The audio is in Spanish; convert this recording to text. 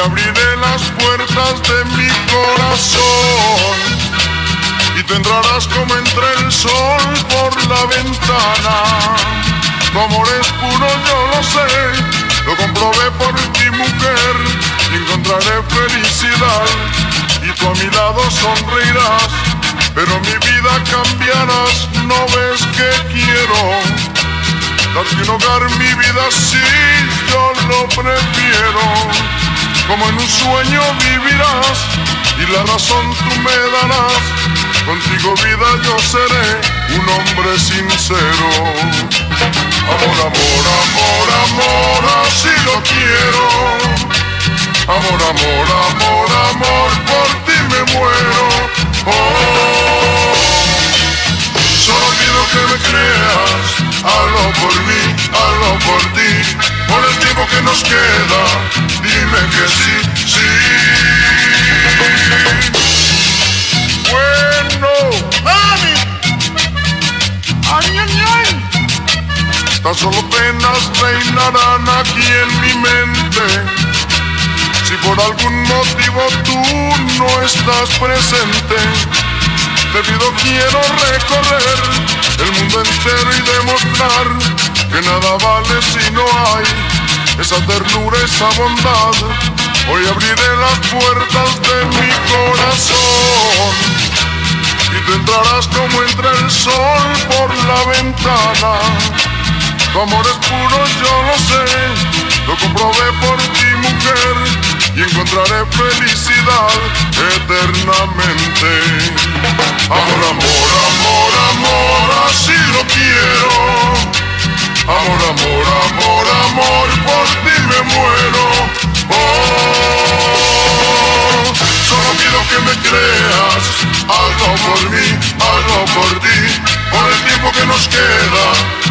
abriré las puertas de mi corazón y te entrarás como entra el sol por la ventana. Tu amor es puro, yo lo sé, lo comprobé por ti, mujer, y encontraré felicidad y tú a mi lado sonreirás, pero mi vida cambiarás. ¿No ves que quiero darte un hogar? Mi vida sí, yo lo prefiero. Como en un sueño vivirás y la razón tú me darás. Contigo, vida, yo seré un hombre sincero. Amor, amor, amor, amor, así lo quiero. Amor, amor, amor, amor, por ti me muero. Oh, solo quiero que me creas. Hazlo por mí, hazlo por ti. Por el tiempo que nos queda, dime que sí, sí. Bueno, mami, ay, ay, ay. Tan solo penas reinarán aquí en mi mente. Si por algún motivo tú no estás presente, debido quiero recorrer el mundo entero y demostrar que nada vale si no hay esa ternura, esa bondad. Hoy abriré las puertas de mi corazón y te entrarás como entra el sol por la ventana. Tu amor es puro, yo lo sé, lo comprobé por ti, mujer, y encontraré felicidad eternamente. Amor, amor, amor, amor, así lo quiero. Amor, amor, amor, amor, por ti me muero. Oh, solo quiero que me creas. Hazlo por mí, hazlo por ti. Por el tiempo que nos queda,